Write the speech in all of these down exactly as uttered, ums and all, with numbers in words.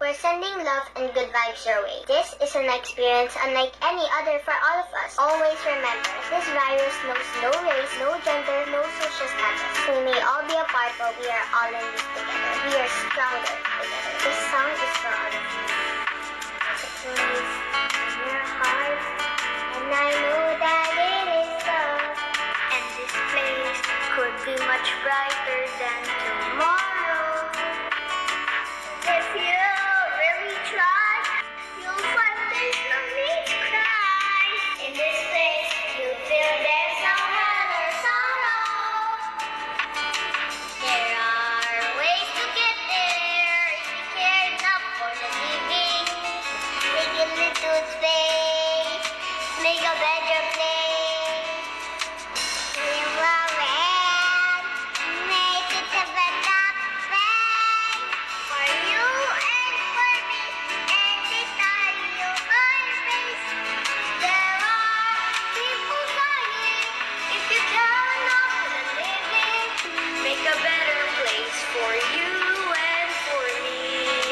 We're sending love and good vibes your way. This is an experience unlike any other for all of us. Always remember, this virus knows no race, no gender, no social status. We may all be apart, but we are all in this together. We are stronger together. This song is for all of you. It's a place in your heart, and I know that it is love. And this place could be much brighter than tomorrow. If you really try, you'll find there's no need to cry. In this place, you'll feel there's no hurt or sorrow. There are ways to get there if you care enough for the living. Make a little space, make a better place. Live around, make it a better place for you and for me, and this time you find space. There are people dying if you care enough for the living. Make a better place for you and for me.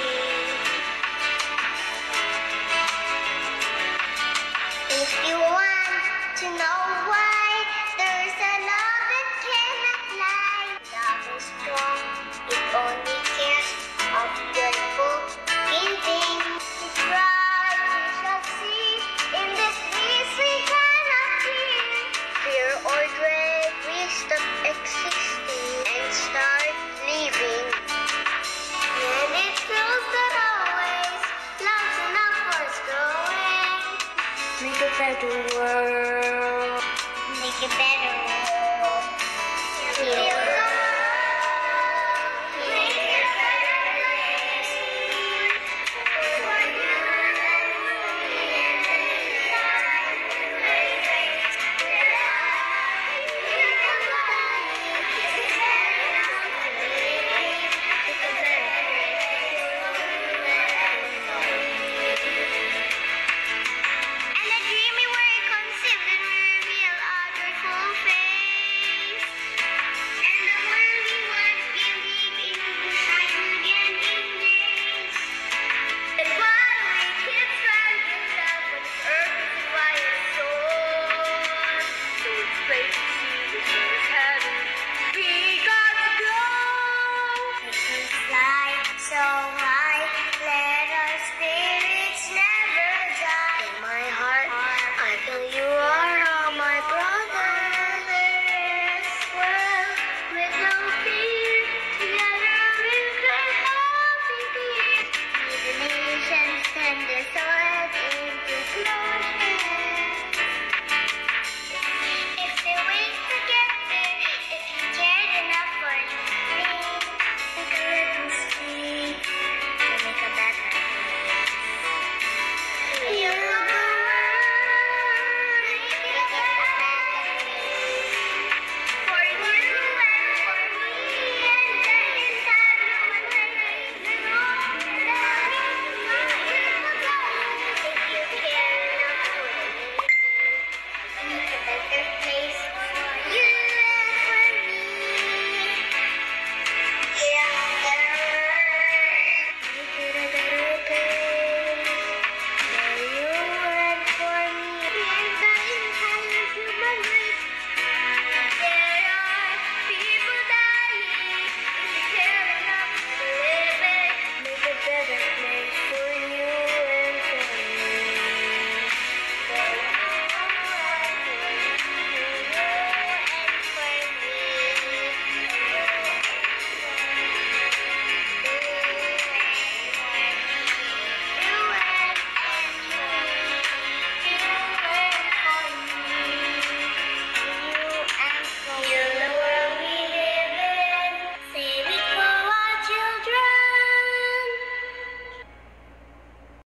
If you want to know why, there's a love that cannot lie. Love is strong, it only cares of joyful giving. It's bright, we shall see. In this peace we cannot hear. Fear or dread, we stop existing and start living. And it feels that always love's enough for us going. Make a better world. Make a better world.